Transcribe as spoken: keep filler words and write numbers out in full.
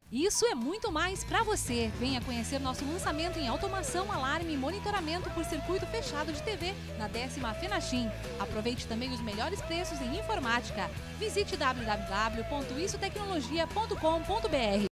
Isso é muito mais para você. Venha conhecer nosso lançamento em automação, alarme e monitoramento por circuito fechado de T V na décima Fenachim. Aproveite também os melhores preços em informática. Visite w w w ponto isso tecnologia ponto com ponto b r.